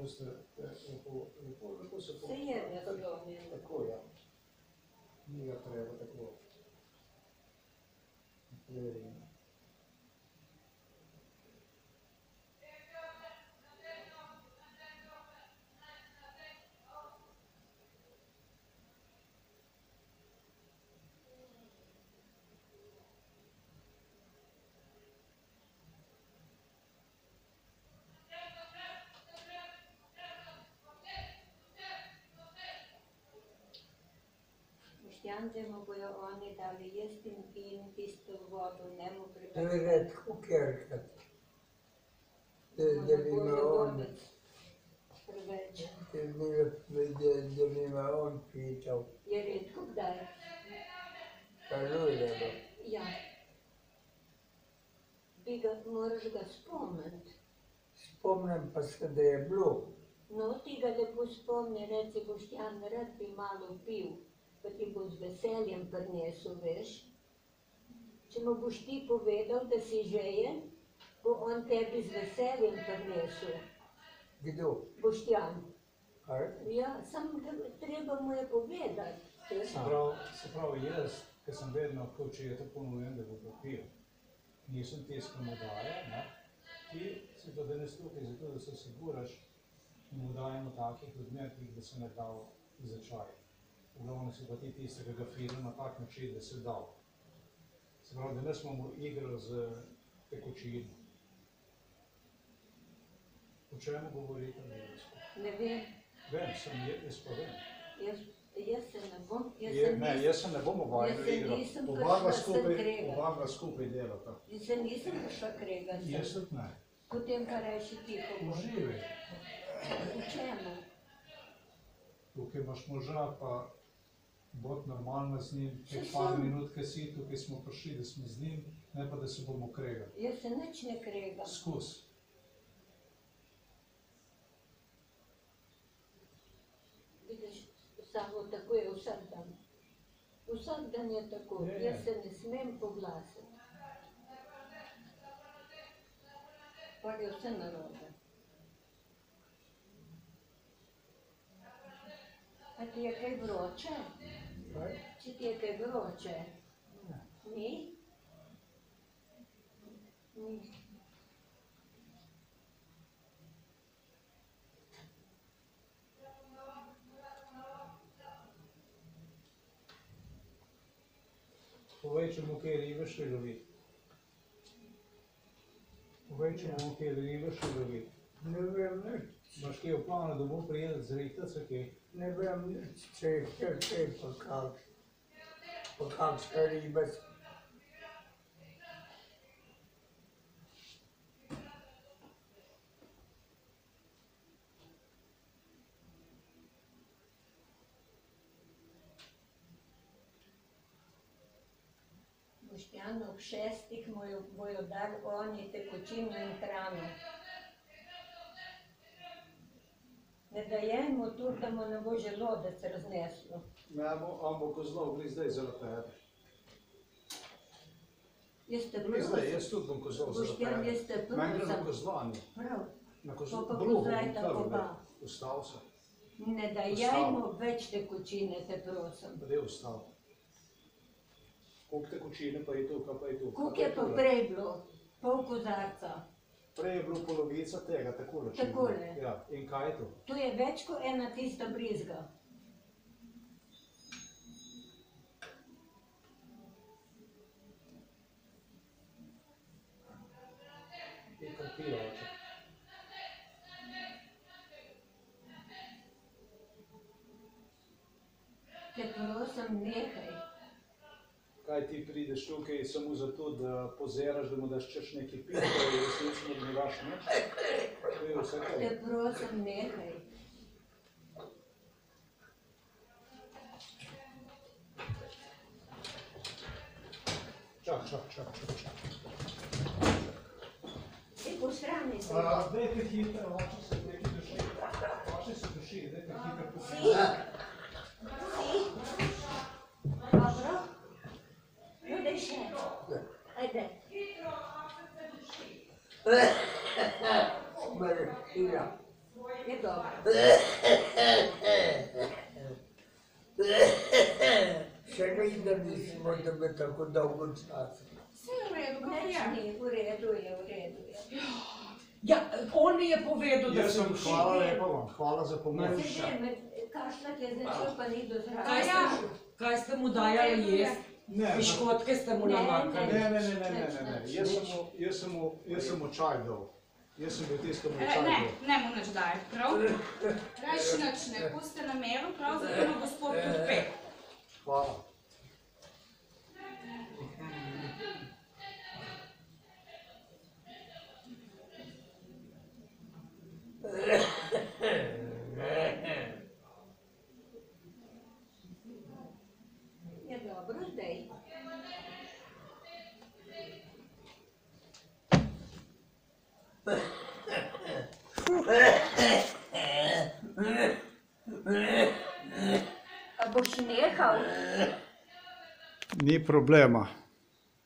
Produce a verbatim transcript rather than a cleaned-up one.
boste lepo, lepo, lepo se Se je naslonjen. Tako, ja. Ni ga treba tako. Preverimo. Boštjan, če mu bojo oni dali jesti in tisto vodo, ne mu To je pripraviti. red kukerkat. Da bi ima on, Preveč. da bi ima on pital. Je redko kdaj. Kalujemo. Ja. Bi ga, moraš ga spomniti. Spomnim pa se, da je bilo. No, ti ga lepo spomni, reci, Boštjan, rad bi malo pil, pa ti bo z veseljem prinesel, veš. Če mu boš ti povedal, da si žejen, bo on tebi z veseljem prinesel. Kdo? Boštjan. Kaj? Ja, samo treba mu je povedati. Se pravi, se pravi, jaz, ker sem vedno, ko če je to ponujem, da bo popil, nisem tisto, ki mu daje, ne? Ti si pa danes tukaj zato, da se osiguraš in mu dajemo takih odmerkih, da se ne dal začaj. V glavnem si pa ti tisti, ki ga filma na tak način, da se dal. Se pravi, da ne smo mu igrali z tekočino. O čemu govorite na jeziku? Ne vem, Vem, sem, jaz pa vem. jaz, jaz se ne bom, jaz Je, se ne, nisem, jaz se ne bomo vajno jaz se igral. nisem Oba prišla dva sem skupaj, kregat. oba dva skupaj delata. jaz se nisem prišla kregati. Jaz tudi ne. Potem pa reči tiho bo. Uživaj. V čemu? Tukaj imaš moža, pa bod normalno z njim, Saj teh par sem. minut, ki si tukaj smo prišli, da smo z njim, ne pa da se bomo kregali. Jaz se nič ne kregam. Skus. Vidiš, samo tako je vsak dan. Vsak dan je tako, Je, je. jaz se ne smem poglasiti. Pa je vse narobe. A ti je kaj vroče? Kaj? Če ti je kaj vroče? Ni? Ni. Povej, če mu kaj ribe še lovi. Povej, če mu kaj ribe še lovi. Ne vem nič. Imaš kaj v planu, da bo prijel zrihtati se kaj? Ne vem nič, če je kar kaj pa kak. Pa kakšna riba. Boštjan, ob šestih mu jo- bojo dali oni tekočino in hrano. Ne dajaj mu tudi, da mu ne bo želodec razneslo. Ne, bo, on bo kozlov, gli zdaj zaradi tebe. Jaz te Gli zdaj, prosim, jaz tudi bom kozlov zaradi Boštjan, tebe. jaz te Meni gre na prosim. kozlanje. Prav, Na Pa kozlanje. pa Bruho bom kozlajta krvil. oba. Ustal se. ne dajaj Vstav. mu več tekočine, te prosim. Pa da je ustal. Koliko tekočine pa je tukaj, pa je tukaj. Koliko je pa prej bilo? Pol kozarca. Prej je bilo polovica tega, takole. če Takole. bi- Ja, in kaj je to? To je več kot ena tista brizga. Ti kar pije, oče. Te prosim, nehaj. Kaj ti prideš tukaj samo zato, da pozeraš, da mu daš češ neki piti, pa je resnično, da ne daš nič? To je vse kaj. Te prosim, nehaj. Čak, čak, čak, čak, čak. Ti posrani se. A, dajte hitro, oče se nekaj duši. Oče se duši, dajte hitro Si? poslušati. Si? Dobro? No, daj še. Ajde. Martina. Je dobro. Še ni, da nismo, da bi tako dolgo časa. Vse je v redu, kako Nič je. ni, v redu je, v redu je. Ja, on mi je povedal, da Jaz se sem, duši. hvala lepa vam, hvala za pomoč. Sedaj med kašljak je začel, pa ni do Kaj zraven. ste, kaj ste mu dajali jesti? Ne, Piškotke ste mu Ne, namakali. ne, ne, ne, ne, ne, ne, ne. Jaz sem mu, jaz sem mu, jaz sem mu čaj dal. Jaz sem bil tisti, ki mu je E, čaj ne, dal. ne mu nič daj, prav? Rajši nič ne, puste na meru, prav, zato ima gospod tudi pet. Hvala. Je dobro zdaj. A boš nehal? Ni problema.